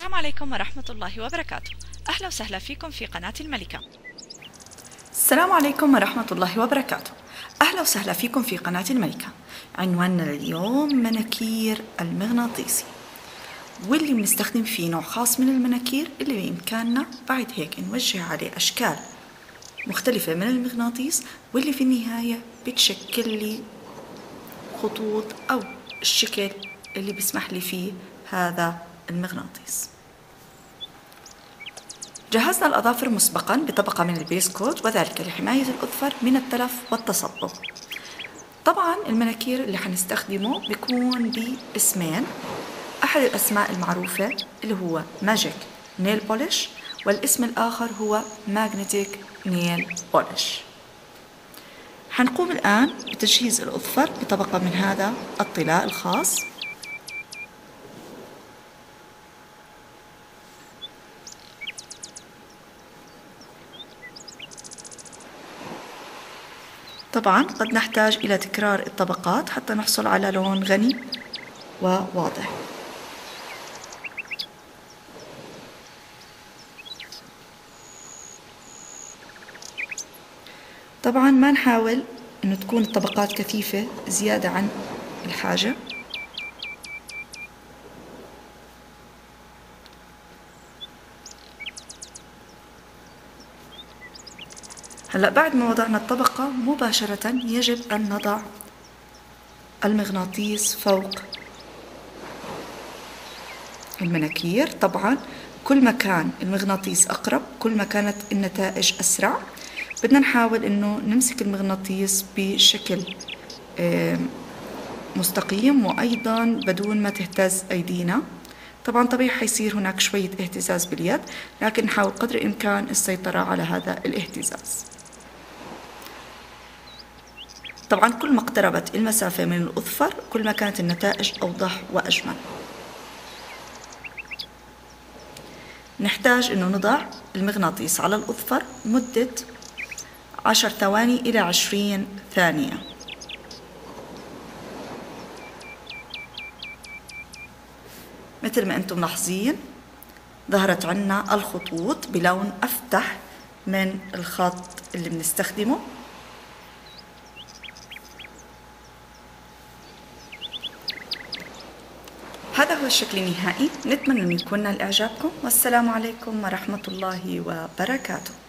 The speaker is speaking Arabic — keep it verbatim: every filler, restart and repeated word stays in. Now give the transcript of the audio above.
السلام عليكم ورحمة الله وبركاته. أهلا وسهلا فيكم في قناة الملكة. السلام عليكم ورحمة الله وبركاته. أهلا وسهلا فيكم في قناة الملكة. عنواننا اليوم مناكير المغناطيسي، واللي بنستخدم فيه نوع خاص من المناكير اللي بإمكاننا بعد هيك نوجه عليه أشكال مختلفة من المغناطيس، واللي في النهاية بتشكل لي خطوط أو الشكل اللي بيسمح لي فيه هذا المغناطيس. جهزنا الأظافر مسبقا بطبقة من البيس كوت، وذلك لحماية الأظفر من التلف والتصبغ. طبعا المناكير اللي حنستخدمه بيكون باسمين، أحد الأسماء المعروفة اللي هو ماجيك نيل بوليش، والاسم الآخر هو ماغنيتيك نيل بوليش. حنقوم الآن بتجهيز الأظفر بطبقة من هذا الطلاء الخاص. طبعا قد نحتاج إلى تكرار الطبقات حتى نحصل على لون غني وواضح. طبعا ما نحاول أنه تكون الطبقات كثيفة زيادة عن الحاجة. هلأ بعد ما وضعنا الطبقة مباشرة يجب أن نضع المغناطيس فوق المناكير. طبعا كل ما كان المغناطيس أقرب كل ما كانت النتائج أسرع. بدنا نحاول أنه نمسك المغناطيس بشكل مستقيم وأيضا بدون ما تهتز أيدينا. طبعا طبيعي حيصير هناك شوية اهتزاز باليد، لكن نحاول قدر الإمكان السيطرة على هذا الاهتزاز. طبعا كل ما اقتربت المسافة من الأظفر كل ما كانت النتائج أوضح وأجمل. نحتاج أنه نضع المغناطيس على الأظفر مدة عشر ثواني إلى عشرين ثانية. مثل ما أنتم ملاحظين ظهرت عنا الخطوط بلون أفتح من الخط اللي بنستخدمه. هذا هو الشكل النهائي. نتمنى أن يكون نال إعجابكم، والسلام عليكم ورحمة الله وبركاته.